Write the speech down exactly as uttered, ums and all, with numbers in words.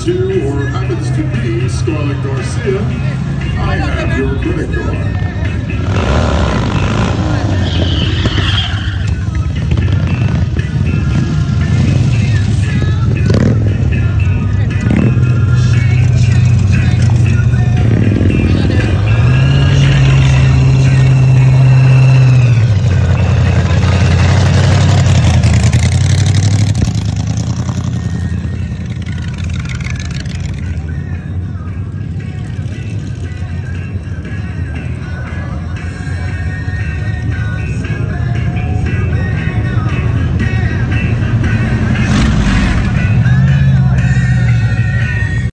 to or happens to be Scarlett Garcia, I have your credit card.